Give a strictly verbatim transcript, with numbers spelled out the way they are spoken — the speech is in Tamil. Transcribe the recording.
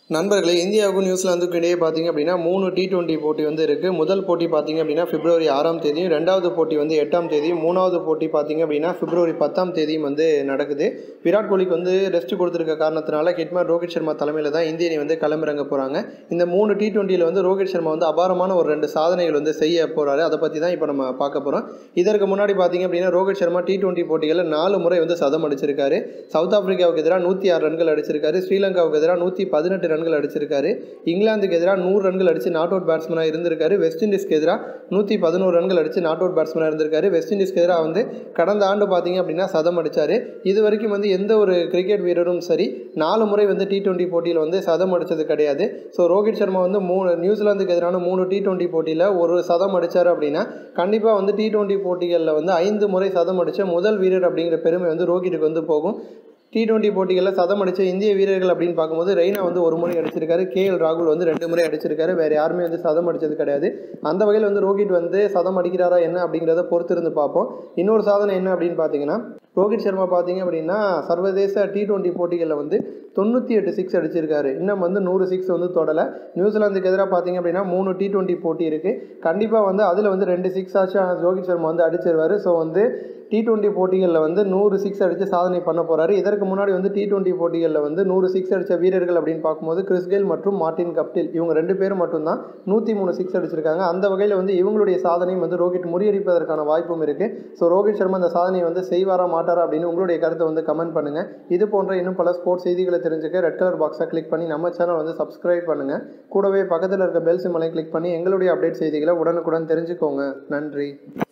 நண்பர்களே, இந்தியாவுக்கும் நியூசிலாந்துக்கும் இடையே பார்த்தீங்க அப்படின்னா மூணு டி டுவெண்ட்டி போட்டி வந்து இருக்குது. முதல் போட்டி பார்த்தீங்க அப்படின்னா பிப்ரவரி ஆறாம் தேதியும், ரெண்டாவது போட்டி வந்து எட்டாம் தேதியும், மூணாவது போட்டி பார்த்தீங்க அப்படின்னா பிப்ரவரி பத்தாம் தேதியும் வந்து நடக்குது. விராட் கோலிக்கு வந்து ரெஸ்ட் கொடுத்துருக்க காரணத்தினால ஹிட்மேன் ரோஹித் சர்மா தலைமையில் தான் இந்திய அணி வந்து களமிறங்க போகிறாங்க. இந்த மூணு டி டுவெண்ட்டியில் வந்து ரோஹித் சர்மா வந்து அபாரமான ஒரு ரெண்டு சாதனைகள் வந்து செய்ய போகிறாரு. அதை பற்றி தான் இப்போ நம்ம பார்க்க போகிறோம். இதற்கு முன்னாடி பார்த்தீங்க அப்படின்னா ரோஹித் சர்மா டி டுவெண்ட்டி போட்டிகளில் நாலு முறை வந்து சதம் அடிச்சிருக்காரு. சவுத் ஆப்பிரிக்காவுக்கு எதிராக நூற்றி ஆறு ரன்கள் அடிச்சிருக்காரு. ஸ்ரீலங்காவுக்கு எதிராக நூற்றி பதினெட்டு ரன்கள் அடிச்சிருக்காரு. இங்கிலாந்துக்கு எதிராக நூறு ரன்கள் அடித்து நாட் அவுட் பேட்ஸ்மனாக இருந்திருக்காரு. வெஸ்ட் இண்டீஸ்க்கு எதிராக நூற்றி பதினோரு ரன்கள் அடித்து நாட் அவுட் பேட்ஸ்மனாக இருந்திருக்காரு. வெஸ்ட் இண்டீஸ்க்கு எதிராக வந்து கடந்த ஆண்டு பார்த்தீங்க அப்படின்னா சதம் அடித்தார். இது வரைக்கும் வந்து எந்த ஒரு கிரிக்கெட் வீரரும் சரி நாலு முறை வந்து டி டுவெண்ட்டி போட்டியில் வந்து சதம் அடித்தது கிடையாது. ஸோ ரோஹித் சர்மா வந்து மூணு நியூசிலாந்துக்கு எதிரான மூணு டி டுவெண்ட்டி போட்டியில் ஒரு சதம் அடித்தார் அப்படின்னா கண்டிப்பாக வந்து டி டுவெண்ட்டி போட்டிகளில் வந்து ஐந்து முறை சதம் அடித்த முதல் வீரர் அப்படிங்கிற பெருமை வந்து ரோஹித்துக்கு வந்து போகும். டி டுவெண்ட்டி போட்டிகளில் சதம் அடித்த இந்திய வீரர்கள் அப்படின்னு பார்க்கும்போது ரெய்னா வந்து ஒரு முறை அடிச்சிருக்காரு. கே எல் ராகுல் வந்து ரெண்டு முறை அடிச்சிருக்காரு. வேறு யாருமே வந்து சதம் அடித்தது கிடையாது. அந்த வகையில் வந்து ரோஹித் வந்து சதம் அடிக்கிறாரா என்ன அப்படிங்கிறத பொறுத்திருந்து பார்ப்போம். இன்னொரு சாதனை என்ன அப்படின்னு பார்த்தீங்கன்னா ரோஹித் சர்மா பார்த்தீங்க அப்படின்னா சர்வதேச டி டுவெண்ட்டி போட்டிகளில் வந்து தொண்ணூற்றி எட்டு சிக்ஸ் அடிச்சிருக்காரு. இன்னும் வந்து நூறு சிக்ஸ் வந்து தொடலை. நியூசிலாந்துக்கு எதிராக பார்த்தீங்க அப்படின்னா மூணு டி டுவெண்ட்டி போட்டி இருக்குது. கண்டிப்பாக வந்து அதில் வந்து ரெண்டு சிக்ஸ் ஆச்சும் ரோஹித் சர்மா வந்து அடிச்சிருவார். ஸோ வந்து டி டுவெண்ட்டி போட்டிகளில் வந்து நூறு சிக்ஸ் அடித்து சாதனை பண்ண போகிறாரு. இதற்கு முன்னாடி வந்து டி டுவெண்ட்டி போட்டிகளில் வந்து நூறு சிக்ஸ் அடித்த வீரர்கள் அப்படின்னு பார்க்கும்போது கிறிஸ் கெயில் மற்றும் மார்டின் கப்டில் இவங்க ரெண்டு பேரும் மட்டும்தான் நூற்றி மூணு சிக்ஸ் அடிச்சிருக்காங்க. அந்த வகையில் வந்து இவங்களுடைய சாதனையும் வந்து ரோஹித் முறியடிப்பதற்கான வாய்ப்பும் இருக்குது. ஸோ ரோஹித் சர்மா இந்த சாதனையை வந்து செய்வாரா மாட்டாரா அப்படின்னு உங்களுடைய கருத்தை வந்து கமெண்ட் பண்ணுங்கள். இது போன்ற இன்னும் பல ஸ்போர்ட்ஸ் செய்திகளை தெரிஞ்சுக்க ரெட் கலர் பாக்ஸை கிளிக் பண்ணி நம்ம சேனல் வந்து சப்ஸ்கிரைப் பண்ணுங்கள். கூடவே பக்கத்தில் இருக்க பெல் சிம்பலை கிளிக் பண்ணி எங்களுடைய அப்டேட் செய்திகளை உடனுக்குடன் தெரிஞ்சுக்கோங்க. நன்றி.